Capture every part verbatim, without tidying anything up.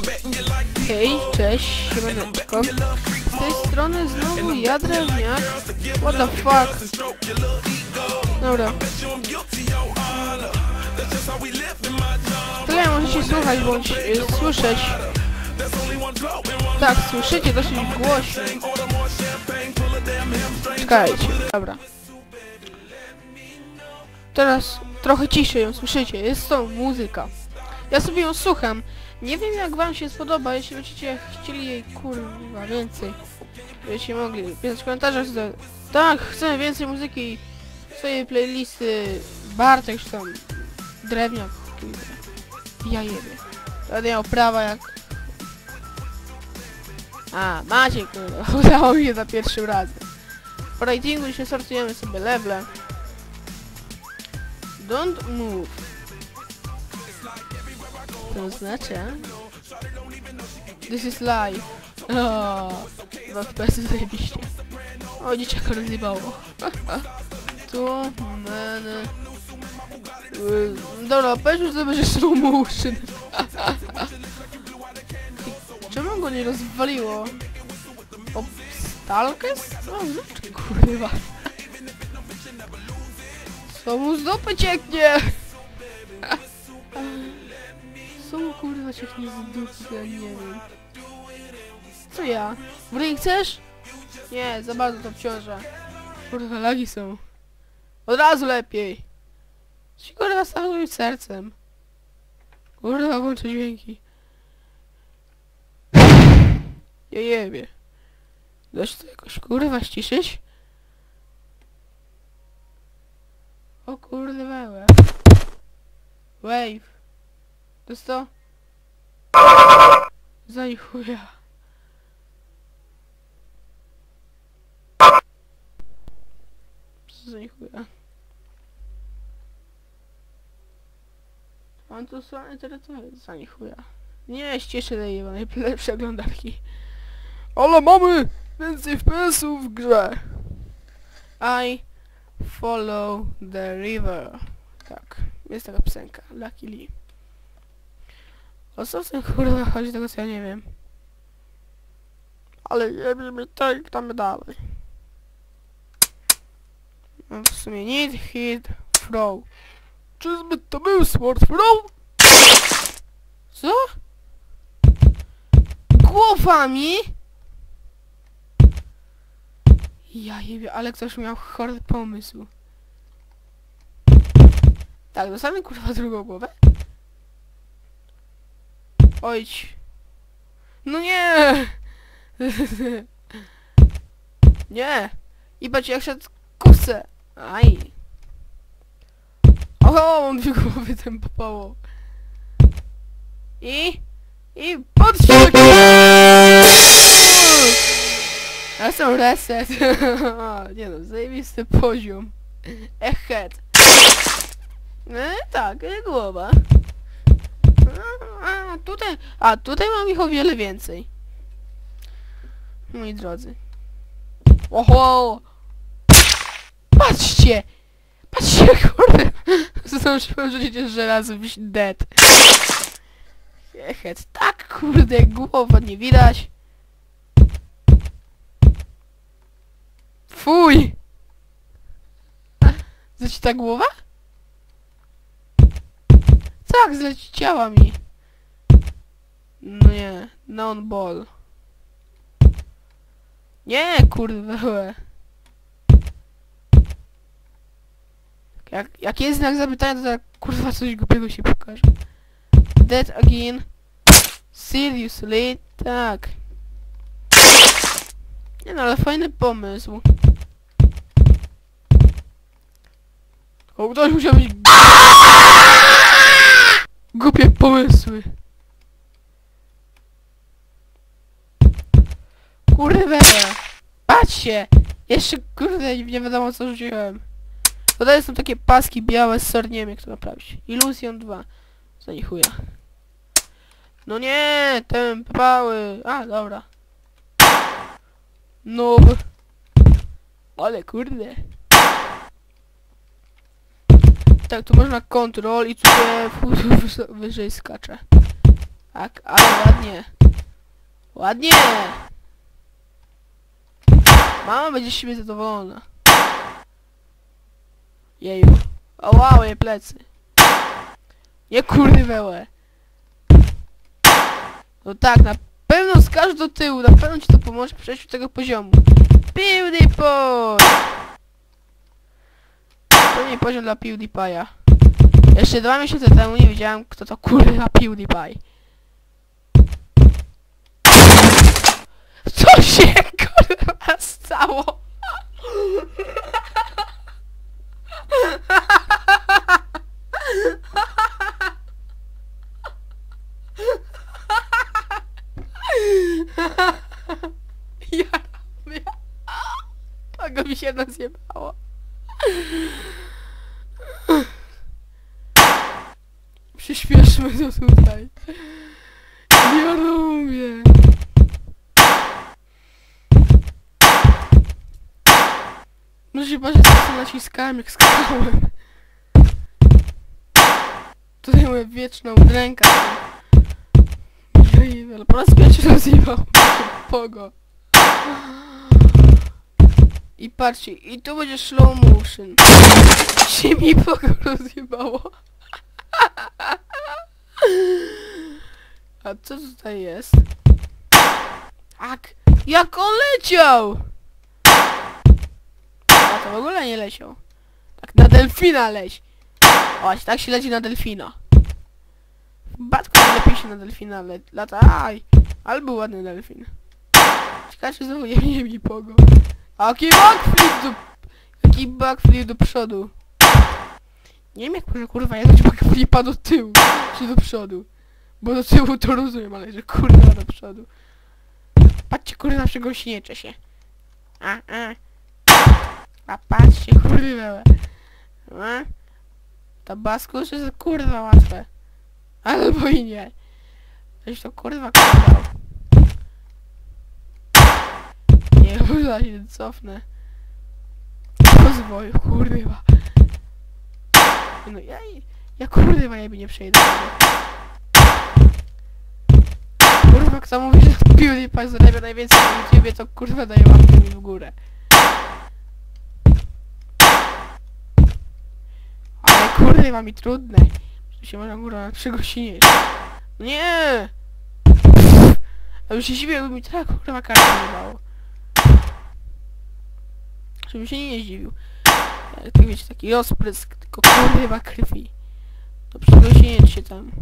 Hej, cześć, siemaneczko. Z tej strony znowu ja, Drewniak. What the fuck? Dobra. Tyle możecie słuchać bądź y, słyszeć. Tak, słyszycie dosyć głośno. Czekajcie, dobra. Teraz trochę ciszej ją słyszycie, jest to muzyka. Ja sobie ją słucham. Nie wiem jak wam się spodoba, jeśli będziecie chcieli jej kurwa więcej. Będziecie mogli pisać w komentarzach, że tak, chcemy więcej muzyki. Swojej playlisty Bartek czy tam Drewniak. Ja jebie. Będę miał prawa jak... A, macie kurwa, udało mi się za pierwszym razem. Po ratingu się sortujemy sobie level. Don't move. To oznacza... This is live. O, dwa F P S-y zajebiście. O, dzieciaka rozjebało. Tu, meny... Dobra, powiedz już sobie, że slow motion. Czemu go nie rozwaliło? O, stalkes? O, znaczy kurwa. Co mu z dupy cieknie? Co mu kurwa cieknie z dupy, ja nie wiem. Co ja? Bryj chcesz? Nie, za bardzo to obciąża. Kurwa, lagi są. Od razu lepiej. Ci kurwa stawił sercem. Kurwa, włączę dźwięki. Ja jebie. Dasz to jakoś kurwa ściszyć? O kurde wełe. Wave. To jest to? Za chuja. Za chuja. Mam tu słane terytorium. Za chuja. Nie, ścieszę tej jebanej przeglądarki. Ale mamy więcej F P S-ów w grze. I follow the river. Tak, jest taka piosenka. Lucky Lee. O co w tym kurwa chodzi, tego co ja nie wiem. Ale jebimy to i gramy dalej. No w sumie need hit throw. Czyżby to był sword throw? Co? Głowami? Ja jebie, ale ktoś miał chory pomysł. Tak, dostanę kurwa drugą głowę. Ojdź. No nie! Nie! I patrz jak szedł kusę. Aj. Oho, on dwie głowy tym popało. I... I patrzcie! Ja są reset. Nie no, zajebisty poziom. Echet. No tak, głowa. A tutaj, a tutaj mam ich o wiele więcej. Moi drodzy. Oho! Patrzcie! Patrzcie, kurde! Zdążyłem rzucić żelazo, byś dead. Echet, tak kurde, głowa nie widać. Fuj! Zleci ta głowa? Tak, zleciała mi. No nie, non ball. Nie, kurde. Jak, jak jest znak zapytania, to tak kurwa coś głupiego się pokaże. Dead again. Seriously? Tak. Nie no, ale fajny pomysł. O, ktoś musiał mieć... Głupie pomysły. Kurde. Patrzcie. Jeszcze kurde nie wiadomo co rzuciłem. Tutaj są takie paski białe z sorniem, jak to naprawić. Illusion dwa. Za nie chuja. No nie, te pały. A, dobra. No. Ale kurde. Tak, tu można control i tu się wyżej skacze. Tak, ale ładnie. Ładnie! Mama będzie z siebie zadowolona. Jeju. O wow, jej plecy. Nie kurwełe. No tak, na pewno skacz do tyłu, na pewno ci to pomoże w przejściu tego poziomu. PewDiePie! To nie poziom dla PewDiePie'a. Jeszcze dwa miesiące temu nie wiedziałem, kto to kurwa PewDiePie. Co się kurwa stało? Ja robię. Tego mi się nazjebało. Przyspieszmy to tutaj. Ja robię. No się patrzeć, co naciskałem, jak skakałem. Tutaj moja wieczna udręka. Jej, ale po raz pierwszy rozjebał pogo. I patrzcie, i tu będzie slow motion. Się mi pogo rozjebało. A co tutaj jest? Tak, jak on leciał! A to w ogóle nie leciał. Tak na delfina leć. Oś, tak się leci na delfina. Batku lepiej się na delfina le lata. Aj, ale był ładny delfin. Ciekawe, czy znowu nie mi pogo. A jaki backflip do... Jaki backflip do przodu. Nie wiem, jak może kurwa jechać backflipa do tyłu, czy do przodu. Bo do tyłu to rozumiem, ale że kurwa do przodu. Patrzcie, kurwa, przegąśnieczę się. A, a. A patrzcie, kurwa. A? Tabasco już jest kurwa łatwe. Albo i nie. Coś to kurwa kurwa. Nie, kurwa się cofnę. Rozwoju, kurwa. No ja... Ja kurwa ja nie przejdę. Kurwa, kto mówi, że PewDiePie zarabia najwięcej na YouTubie, to kurwa daje łapkę mi w górę. Ale kurwa mi trudne. Że się można kurwa przygościnieć. Nie! A już się dziwię, jakby mi tak kurwa kartę nie dało. Żebym się nie zdziwił. Jak tak wiecie, taki rozprysk, tylko kurwa krwi. To przygościnieć się tam.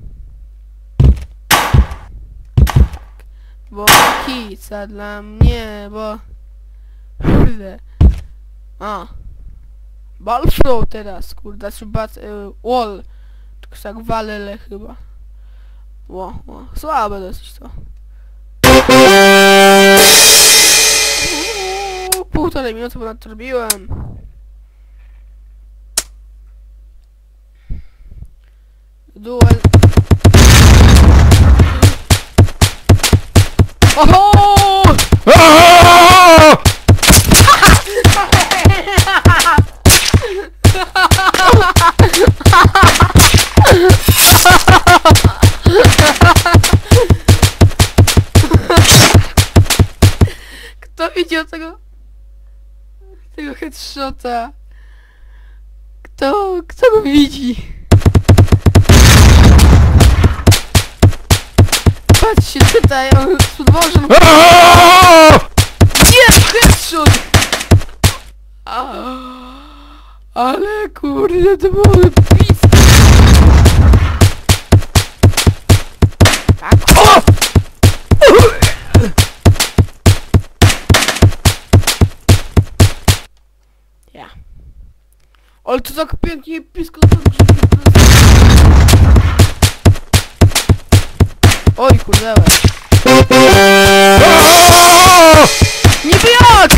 Bo kica dla mnie, bo... Kurde. A. Ballflow teraz, kurde, czy bat... Y, wall. Tylko tak walele chyba. Ło, ło. Słabe dosyć to. Uuu, półtorej minuty ponad to robiłem. Duel... Oho! Kto widział tego... tego headshota? Kto... kto go widzi? Patrzcie, tutaj, on podwożą... Jest headshot! Ale kurde, to było blisko. Tak, o! Ja. Ale to tak pięknie blisko do tego, że... Oj, kurde. Niby jak!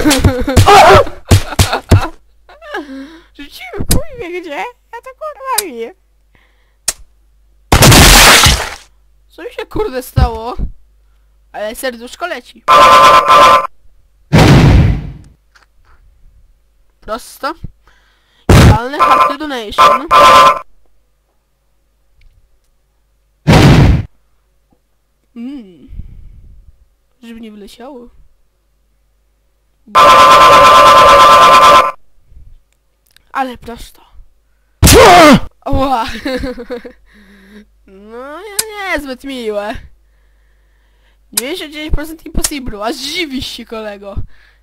Rzuciłem, chuj gdzie? Ja to kurwa wiem. Co mi się kurde stało? Ale serduszko leci. Prosto. Idealny hard donation. Mmm. Żeby nie wyleciało. Ale prosto. Oła. No nie, niezbyt miłe. dziewięćdziesiąt dziewięć procent impossible, aż dziwisz się, kolego.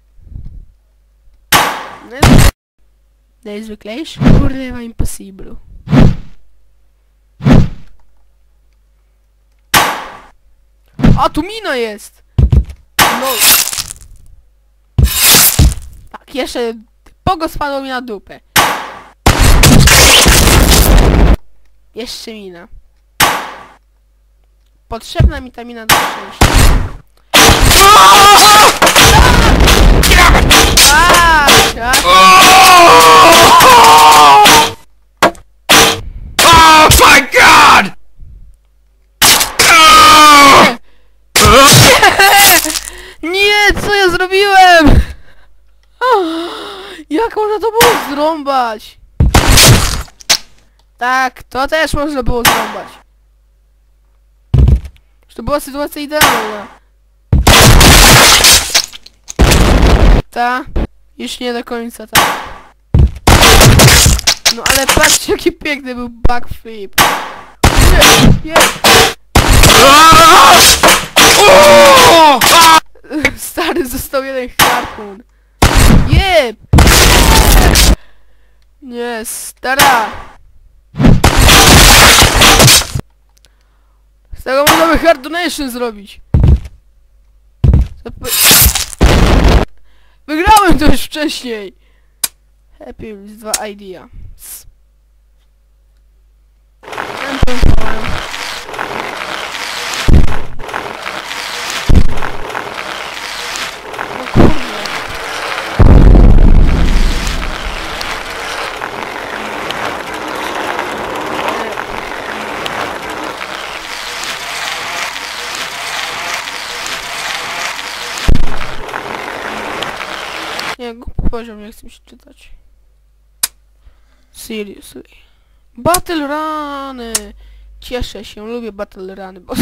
Najzwyklejszy kurwa impossible. A tu mina jest! No. Tak, jeszcze pogo spadło mi na dupę. Jeszcze mina. Potrzebna mi ta mina do szczęścia. Oh my god! Nie, co ja zrobiłem? Jak można to było zrąbać? Tak, to też można było zrąbać. To była sytuacja idealna. Ta, już nie do końca tak. No ale patrzcie, jaki piękny był backflip. Nie, nie. Stary, został jeden harpun. Jeb! Nie, stara. Z tego można by hard donation zrobić. Wygrałem to już wcześniej. Happy Wheels dwa idea. No kurde. Nie, głupi poziom, nie chcę mi się czytać. Seriously. Battle runy! Cieszę się, lubię battle runy, bo...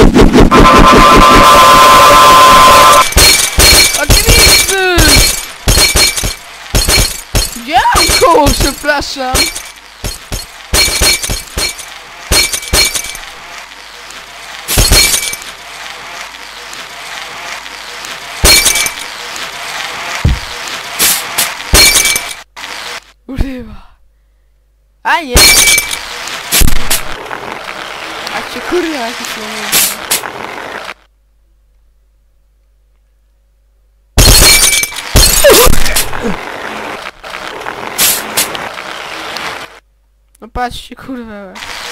Oczywiście! Dziękuję, przepraszam! Urywa. A nie! A cię kurwa jakiś moment. No patrzcie, kurwa.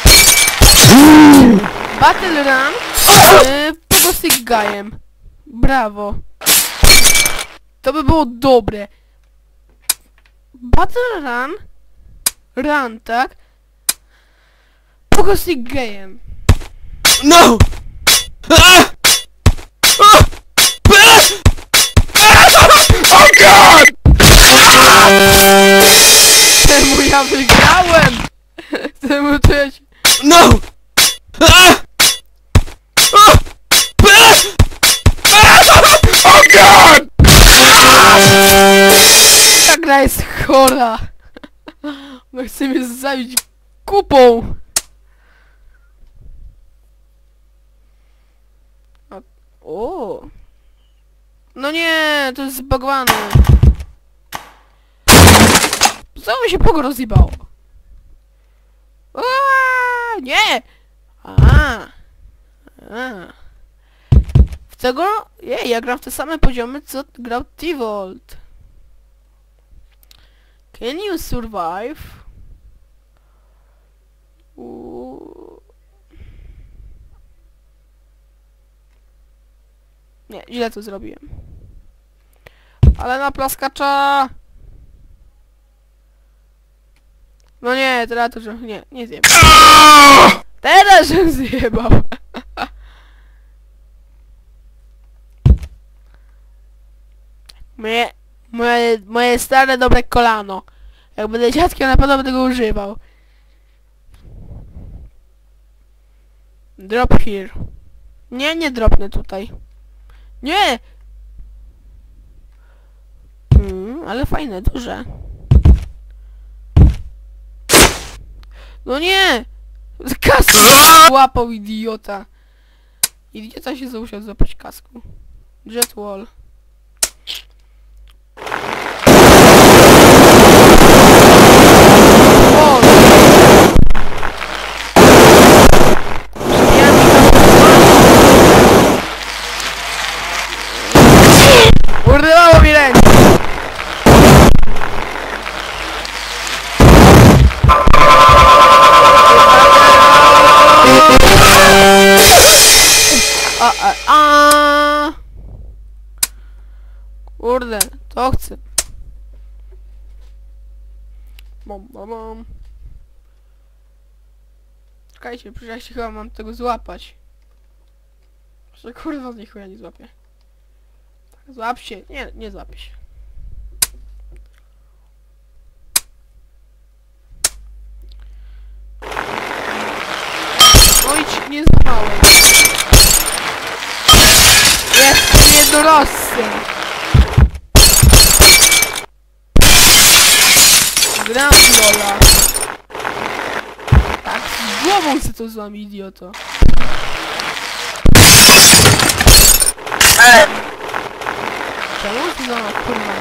Battle Run yy, po Stick Guyem. Brawo. To by było dobre. Battle Run Run, tak? Pogo Stick Guyem. No! Ah! Ah! Oh god! Czemu ja wygrałem? Czemu to ja się... No! Ah! Ah! Oh god! Ta gra jest chora. No chce mnie zabić kupą. A... O. No nie, to jest zbagowane. Co mi się pogo rozjebało? Aaaa, nie! A, a. W tego... Jej, ja gram w te same poziomy, co grał T-Volt. Can you survive? Uuu. Nie, źle to zrobiłem. Ale na plaskacza! No nie, teraz to, że... Nie, nie zjebał. Teraz żem zjebał. Moje... Moje... Moje stare, dobre kolano. Jak będę dziadkiem, na pewno będę go używał. Drop here. Nie, nie dropnę tutaj. Nie! Hmm, ale fajne, duże. No nie! Kasku łapał, idiota. Idiota się zausiał złapać kasku. Jetwall. Urwało mi rękę! A, a, a. Kurde, to chcę. Bom, bom, bom. Czekajcie, przecież ja się chyba mam tego złapać. Że kurwa z nich ja nie złapię. Tak, złap się. Nie, nie złapię się. Oj, ci nie złapałem. Jest niedorosły. Gram w Lola. Tak, z głową chcę to złam, idioto. Czemu ty za kurwa?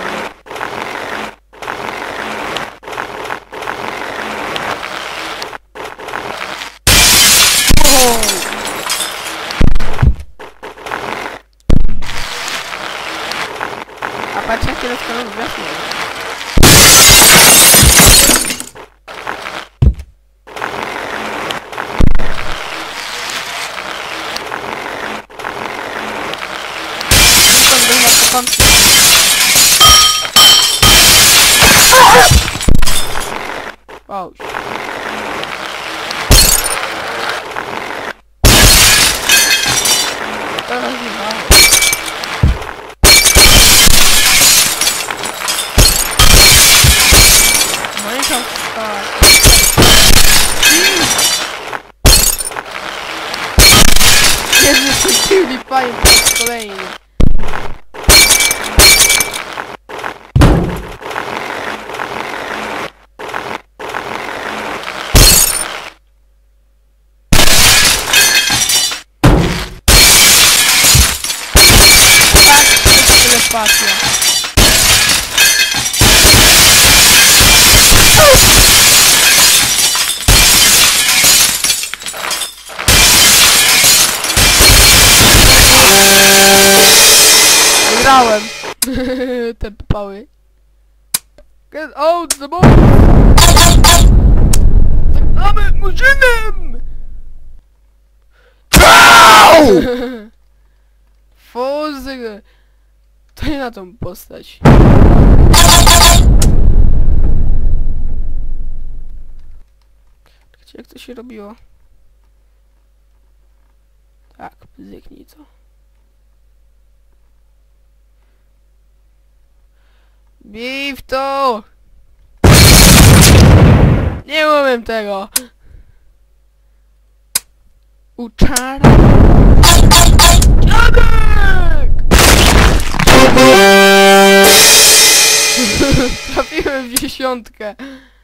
A patrz jakie rozkazane gwiazdy. Wow. Teraz nie ma. Minecraft Star. Jezu, przeciwni pajem po raz kolejny. Telepatia. Wygrałem. Te pały. Get out the box. Zagramy murzynem. Fozy. To nie na tą postać. Jak to się robiło? Tak, zyknij to. Bij w to! Nie umiem tego! Uczara! Dziadek! Trafiłem w dziesiątkę.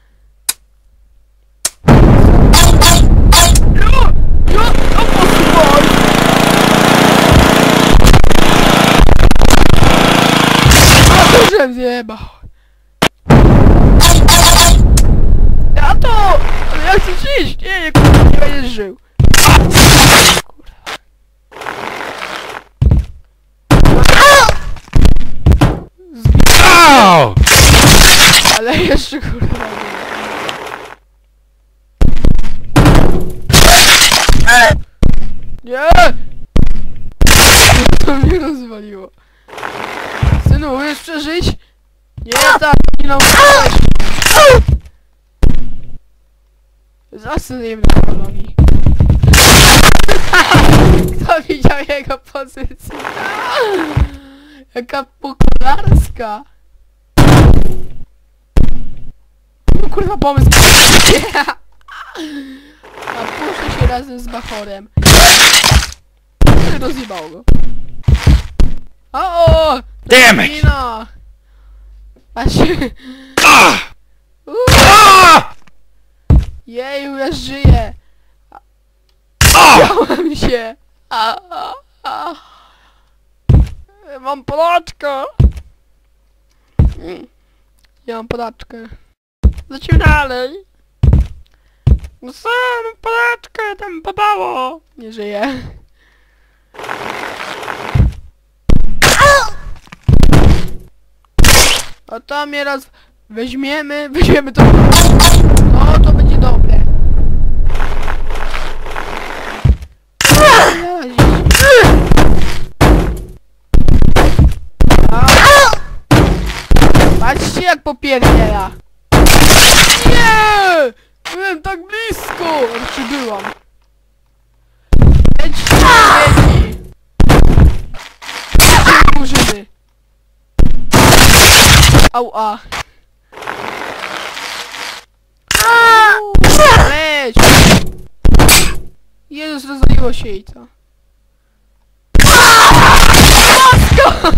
Ja! Ja! Ja posuwaj! A to żem zjebał. Ja to! Ale ja chcę żyć! Nie, nie, kurwa, nie będziesz żył. Ow! Ale jeszcze kurwa nie. Nie! To mnie rozwaliło. Synu, umiesz przeżyć? Nie, tak, nie nauczyłeś. Zasunie mnie na nogi. Kto widział jego pozycję? Jaka popularska! No kurwa, pomysł! A puszczę się razem z Bachorem. rozjebało go. O, o! Damn it! Kino! Patrzcie. Ah! Uuu, Ah! jeju, ja żyję. Ah! Dałem się. A, a, a. Mam podaczkę. Mm. Ja mam podaczkę. Lecimy dalej. No co, mam podaczkę, tam babało. Nie żyje. A to mnie raz weźmiemy, weźmiemy to. No to będzie dobre. A. Patrzcie jak popierdziela. Nie! Byłem tak blisko! Czy byłam? Lećcie, dzieci! Murzyny! Au, a! Leć! Jezus, rozwaliło się i co? Bosko!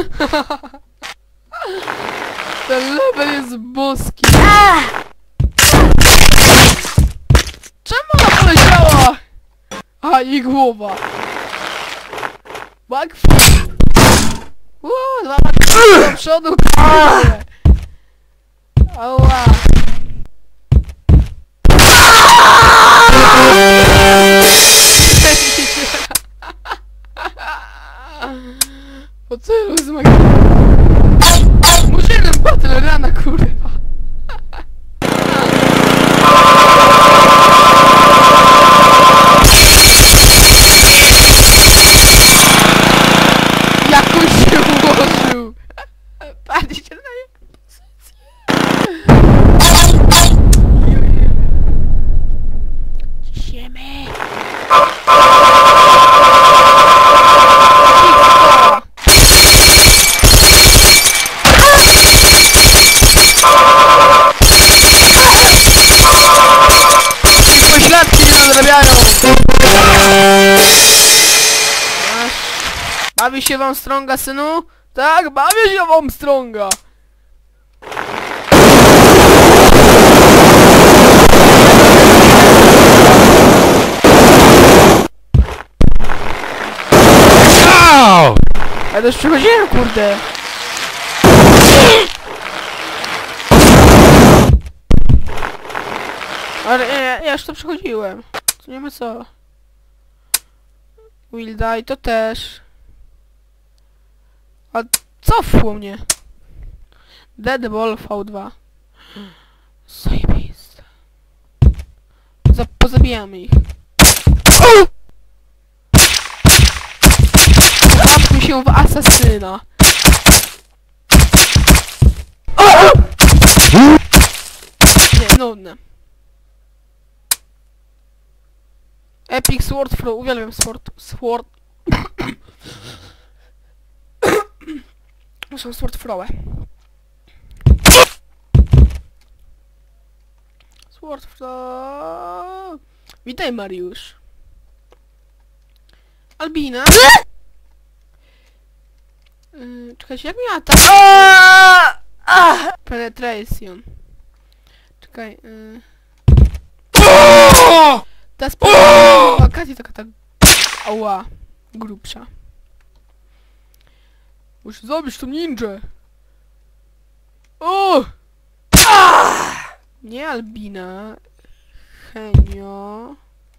Ten level jest boski. Czemu ona poleciała? A, jej głowa. Backflip. Uuu, dwa backflip do przodu, kurde. Ała. Po celu zmagałem. Murzynem battle rana, kurwa. Jakoś się ułożył. Patrzcie na jego pozycję. Ciśniemy. Pośladki nie nadrabiają. Bawi się wam strąga, synu? Tak, bawię się wam strąga. Ow! Ja też przychodziłem, kurde. Ale nie, ja, ja już to przechodziłem. To nie ma co. Will die to też. A cofło mnie. Dead Ball V dwa. Zajebiste. Za pozabijamy ich. Bawmy się w asasyna. Nie, nudne. Epic Sword Throw, uwielbiam Sword... Sword... Muszę Sword Throw'e. Sword Throw... Witaj, Mariusz. Albina? Yy, czekajcie, jak miała ta... Penetration. Czekaj, yy... Ta sprawa wakacji taka tak... Ała. Grubsza. Muszę zabić tą ninję. O! Nie Albina. Henio.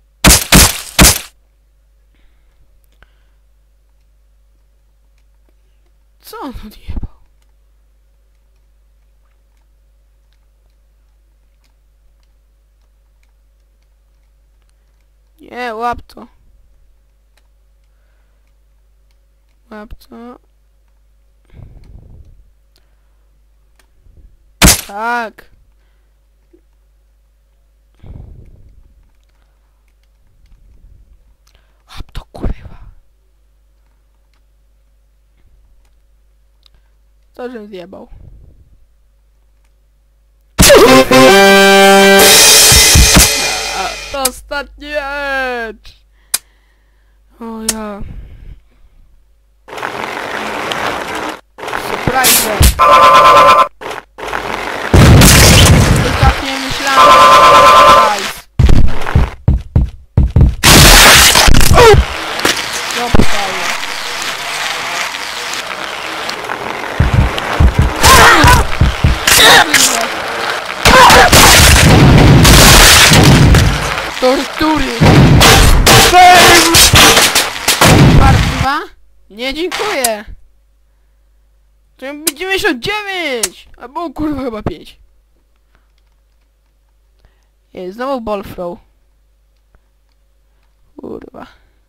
Co on odjebał? Nie, łap to. Łap to. Tak. Łap to, kurwa. Co, żem zjebał? To ostatni edge! O ja... frajdę. To tak nie myślałem. Nice. No prawie. Tortury. Martwa? Nie, dziękuję. To dziewięćdziesiąt dziewięć! Albo kurwa chyba pięć. Jest znowu ball throw. Kurwa.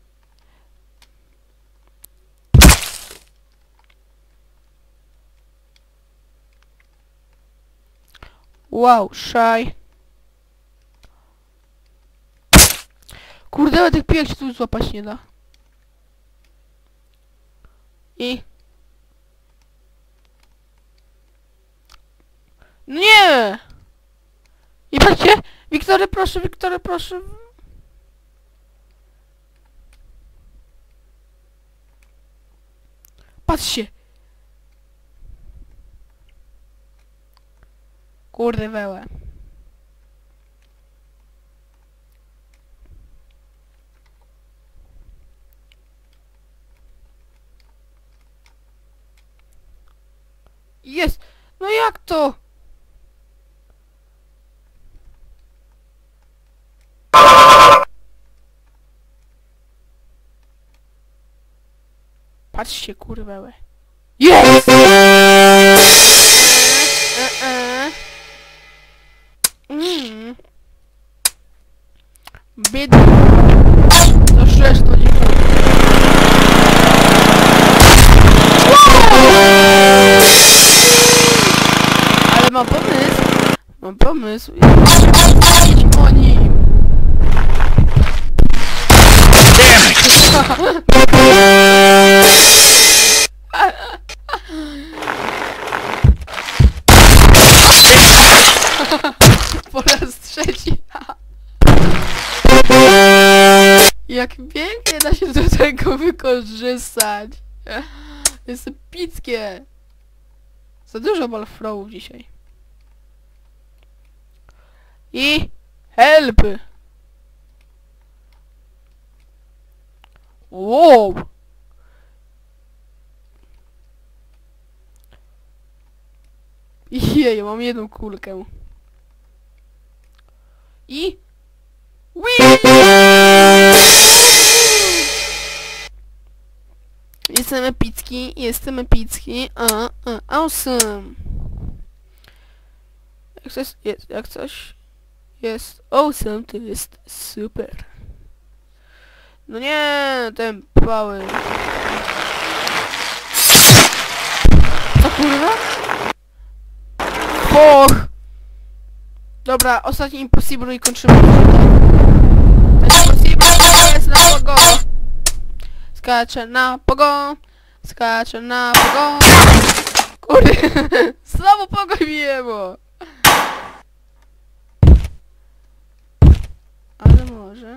Wow, shy. Kurde, ale tych piłek się tu złapać nie da. I... Nie! I patrzcie! Wiktory, proszę, Wiktory, proszę. Patrzcie! Kurde wełe. Jest! No jak to? Patrzcie, kurwełe. Jest! E, e. Mm. Biedny. To sześć, to dziękuję. Ale mam pomysł. Mam pomysł. Idź o nim. Po raz trzeci. Jak pięknie da się do tego wykorzystać. Jest epickie. Za dużo ball throwów dzisiaj. I help. Wow. Jej, mam jedną kulkę. I... Wii! Jestem epicki, jestem epicki. A, a, awesome. Jak coś jest, jak coś jest awesome, to jest super. No nie, ten pały. Co kurwa? Och! Dobra, ostatni impossible i kończymy. Ten impossible jest na pogo. Skaczę na pogo. Skaczę na pogo. Kurde, znowu pogo mi jebo. Ale może...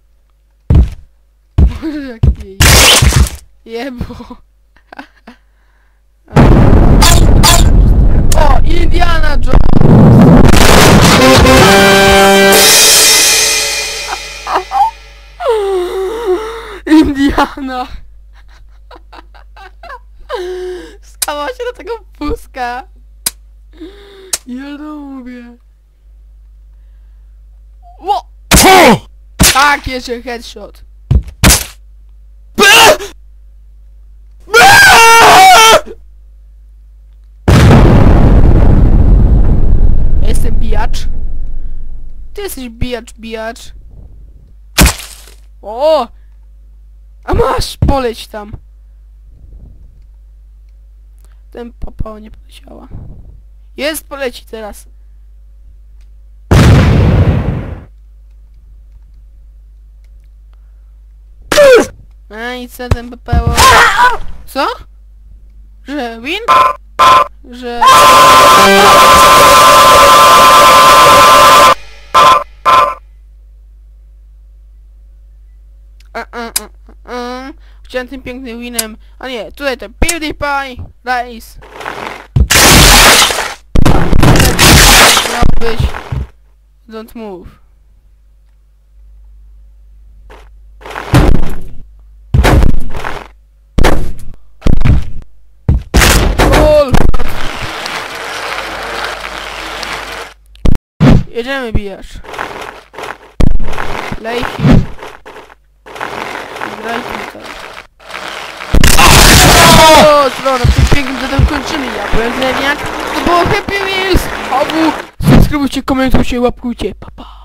Może jak nie jebo. O, Indiana Jones! Indiana! Skała się do tego puska. Ja lubię. Ło! Tak, jeszcze headshot. Jestem bijacz. Ty jesteś bijacz, bijacz. O! A masz, poleć tam. Ten papa nie poleciała. Jest, poleci teraz. A i co ten papało? Co? Że win? Że... A, a, a, a. Chciałem tym pięknym winem. A nie, tutaj ten PewDiePie. Rice. być. Don't move. Gol! Jedziemy, bijacz. Lejki. Graj tutaj. O, co, na tym pięknym zatem kończymy. Ja byłem Zemiak. To było Happy Wheels. Obu. Subskrybujcie, komentujcie, łapkujcie. Pa, pa.